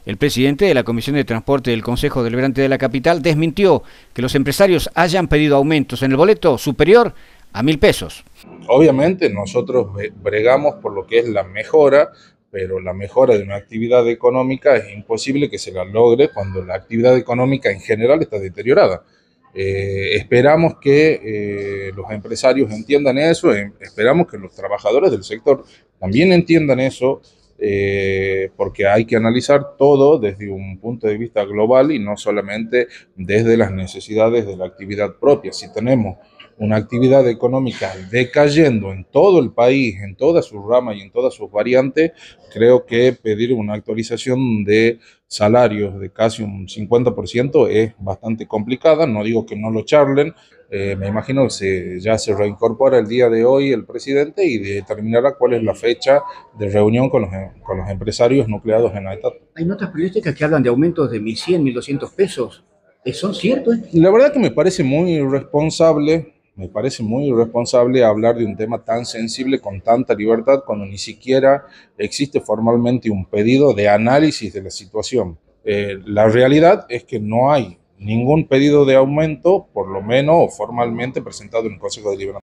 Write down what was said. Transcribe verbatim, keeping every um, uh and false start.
El presidente de la Comisión de Transporte del Consejo Deliberante de la capital desmintió que los empresarios hayan pedido aumentos en el boleto superior a mil pesos. Obviamente nosotros bregamos por lo que es la mejora, pero la mejora de una actividad económica es imposible que se la logre cuando la actividad económica en general está deteriorada. Eh, esperamos que eh, los empresarios entiendan eso, eh, esperamos que los trabajadores del sector también entiendan eso, eh, porque hay que analizar todo desde un punto de vista global y no solamente desde las necesidades de la actividad propia. Si tenemos una actividad económica decayendo en todo el país, en todas sus ramas y en todas sus variantes, creo que pedir una actualización de salarios de casi un cincuenta por ciento es bastante complicada. No digo que no lo charlen, eh, me imagino que se, ya se reincorpora el día de hoy el presidente y determinará cuál es la fecha de reunión con los, con los empresarios nucleados en la etapa. Hay notas periodísticas que hablan de aumentos de mil cien, mil doscientos pesos. ¿Son ciertos? La verdad que me parece muy irresponsable. Me parece muy irresponsable hablar de un tema tan sensible con tanta libertad cuando ni siquiera existe formalmente un pedido de análisis de la situación. Eh, la realidad es que no hay ningún pedido de aumento, por lo menos formalmente presentado en el Consejo Deliberante.